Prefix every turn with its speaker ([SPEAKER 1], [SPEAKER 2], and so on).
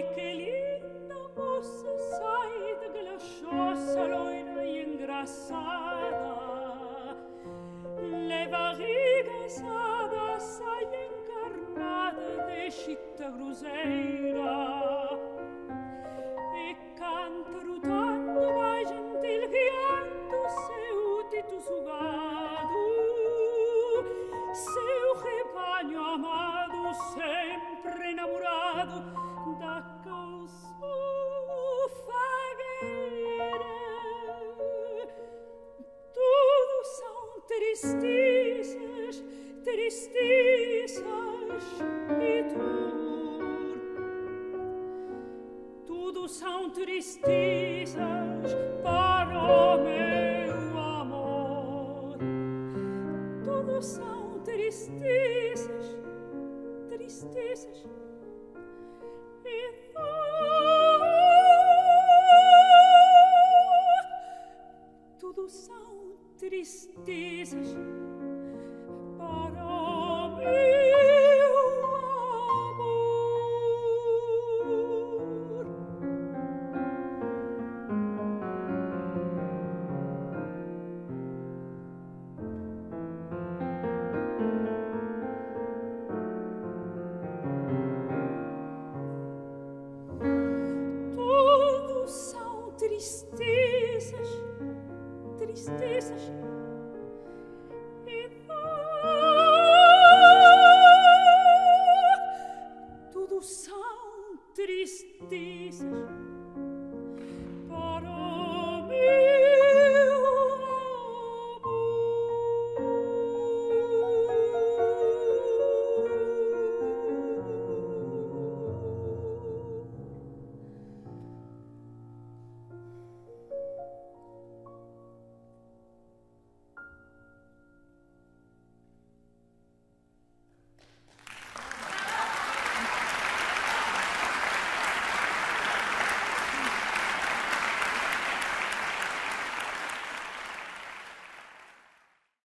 [SPEAKER 1] que linda moça sai daquela choça loira e engraçada. Leva a riga assada, sai encarnada de chita gruseira. E canta rutando, vai gentil guiando seu tito sugado, seu rebanho amado, sempre enamorado da fagueira. Tudo são tristezas, tristezas e dor. Tudo são tristezas para o meu amor. Tudo são tristezas, tristezas